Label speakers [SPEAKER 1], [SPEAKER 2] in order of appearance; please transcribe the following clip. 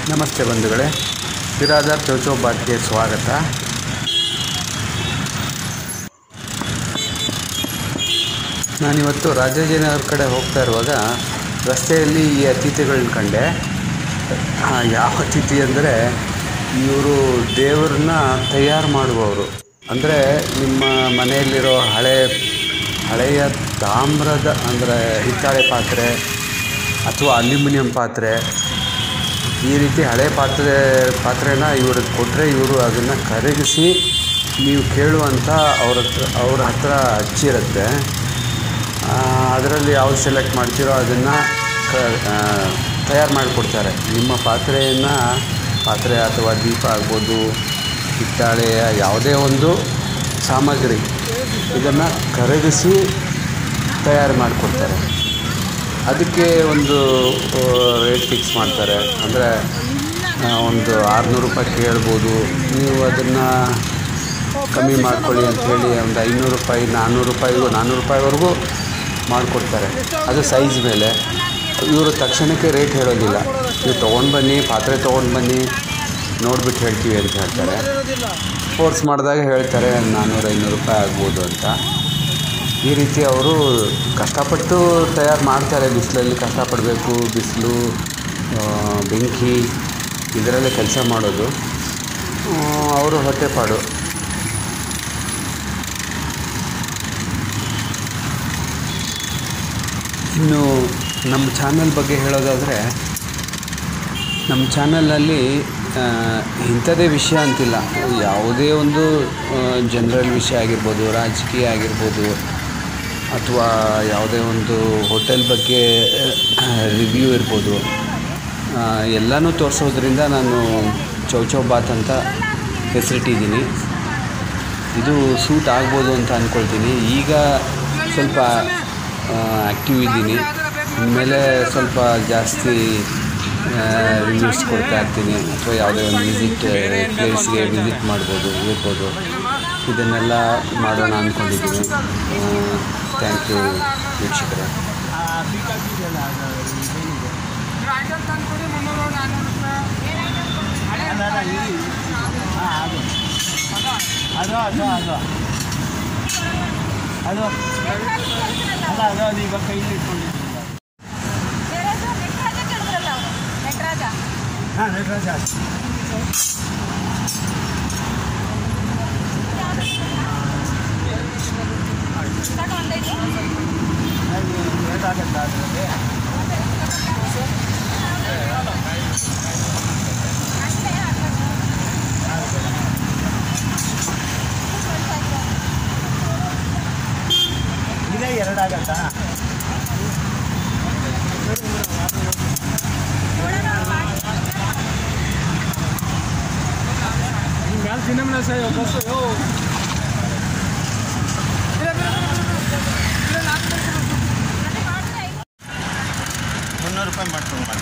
[SPEAKER 1] ನಮಸ್ತೆ ಬಂಧುಗಳೇ, ಬಿರಾದರ್ ಚೌಚೌ ಬಾತ್ಗೆ ಸ್ವಾಗತ. ನಾನಿವತ್ತು ರಾಜಾಜಿನಗರ ಕಡೆ ಹೋಗ್ತಾ ಇರುವಾಗ ರಸ್ತೆಯಲ್ಲಿ ಈ ಅತಿಥಿಗಳನ್ನ ಕಂಡೆ. ಯಾವ ಅತಿಥಿ ಅಂದರೆ ಇವರು ದೇವರನ್ನ ತಯಾರು ಮಾಡುವವರು. ಅಂದರೆ ನಿಮ್ಮ ಮನೆಯಲ್ಲಿರೋ ಹಳೆಯ ತಾಮ್ರದ ಅಂದರೆ ಹಿತ್ತಾಳೆ ಪಾತ್ರೆ ಅಥವಾ ಅಲ್ಯೂಮಿನಿಯಂ ಪಾತ್ರೆ, ಈ ರೀತಿ ಹಳೆ ಪಾತ್ರೆನ ಇವ್ರಿಗೆ ಕೊಟ್ಟರೆ ಇವರು ಅದನ್ನು ಕರಗಿಸಿ ನೀವು ಕೇಳುವಂಥ ಅವ್ರ ಹತ್ರ ಹಚ್ಚಿರುತ್ತೆ. ಅದರಲ್ಲಿ ಯಾವ್ದು ಸೆಲೆಕ್ಟ್ ಮಾಡ್ತೀರೋ ಅದನ್ನು ತಯಾರು ಮಾಡಿಕೊಡ್ತಾರೆ. ನಿಮ್ಮ ಪಾತ್ರೆ ಅಥವಾ ದೀಪ ಆಗ್ಬೋದು, ಹಿತ್ತಾಳೆಯ ಯಾವುದೇ ಒಂದು ಸಾಮಗ್ರಿ ಇದನ್ನು ಕರಗಿಸಿ ತಯಾರು ಮಾಡಿಕೊಡ್ತಾರೆ. ಅದಕ್ಕೆ ಒಂದು ರೇಟ್ ಫಿಕ್ಸ್ ಮಾಡ್ತಾರೆ. ಅಂದರೆ ಒಂದು 600 ರೂಪಾಯಿ ಕೇಳ್ಬೋದು, ನೀವು ಅದನ್ನು ಕಮ್ಮಿ ಮಾಡ್ಕೊಳ್ಳಿ ಅಂಥೇಳಿ ಒಂದು 500 ರೂಪಾಯಿ 400 ರೂಪಾಯಿವರೆಗೂ ಮಾಡಿಕೊಡ್ತಾರೆ. ಅದು ಸೈಜ್ ಮೇಲೆ. ಇವರು ತಕ್ಷಣಕ್ಕೆ ರೇಟ್ ಹೇಳೋದಿಲ್ಲ. ನೀವು ಪಾತ್ರೆ ತೊಗೊಂಡು ಬನ್ನಿ, ನೋಡಿಬಿಟ್ಟು ಹೇಳ್ತೀವಿ ಅಂತ ಹೇಳ್ತಾರೆ. ಫೋರ್ಸ್ ಮಾಡಿದಾಗ ಹೇಳ್ತಾರೆ 400-500 ರೂಪಾಯಿ ಆಗ್ಬೋದು ಅಂತ. ಈ ರೀತಿ ಅವರು ಕಷ್ಟಪಟ್ಟು ತಯಾರು ಮಾಡ್ತಾರೆ. ಬಿಸಿಲಲ್ಲಿ ಕಷ್ಟಪಡಬೇಕು, ಬಿಸಿಲು, ಬೆಂಕಿ ಇದರಲ್ಲೇ ಕೆಲಸ ಮಾಡೋದು ಅವರು ಹೊಟ್ಟೆಪಾಡು. ಇನ್ನು ನಮ್ಮ ಚಾನಲ್ ಬಗ್ಗೆ ಹೇಳೋದಾದರೆ, ನಮ್ಮ ಚಾನಲಲ್ಲಿ ಇಂಥದ್ದೇ ವಿಷಯ ಅಂತಿಲ್ಲ. ಯಾವುದೇ ಒಂದು ಜನರಲ್ ವಿಷಯ ಆಗಿರ್ಬೋದು, ರಾಜಕೀಯ ಆಗಿರ್ಬೋದು, ಅಥವಾ ಯಾವುದೇ ಒಂದು ಹೋಟೆಲ್ ಬಗ್ಗೆ ರಿವ್ಯೂ ಇರ್ಬೋದು, ಎಲ್ಲನೂ ತೋರಿಸೋದ್ರಿಂದ ನಾನು ಚೌಚೌ ಬಾತ್ ಅಂತ ಹೆಸರಿಟ್ಟಿದ್ದೀನಿ. ಇದು ಸೂಟ್ ಆಗ್ಬೋದು ಅಂತ ಅಂದ್ಕೊಳ್ತೀನಿ. ಈಗ ಸ್ವಲ್ಪ ಆ್ಯಕ್ಟಿವ್ ಇದ್ದೀನಿ. ಇನ್ಮೇಲೆ ಸ್ವಲ್ಪ ಜಾಸ್ತಿ ರಿವ್ಯೂಸ್ ಕೊಡ್ತಾ ಇರ್ತೀನಿ. ಅಥವಾ ಯಾವುದೇ ಒಂದು ಪ್ಲೇಸ್ಗೆ ವಿಸಿಟ್ ಇರ್ಬೋದು. ಇದನ್ನೆಲ್ಲ ಮಾಡೋಣ ಅಂದ್ಕೊಂಡಿದ್ದೀನಿ. ಥ್ಯಾಂಕ್ ಯು ವೀಕ್ಷಕರೇ.
[SPEAKER 2] ಈಗ ಕೈಲಿ ಇಟ್ಕೊಂಡಿದ್ದೀನಿ. ಹಾಂ, ನಟರಾಜ. ಏಟಾಗಲ್ಲ ಅದರಲ್ಲಿ. ಇದೇ 2 ಆಗತ್ತಾ? ಸಿನಿಮಾ ಸರ್ ಬಸ್ 300 ರೂಪಾಯಿ ಮಾಡ್ಕೊಂಡು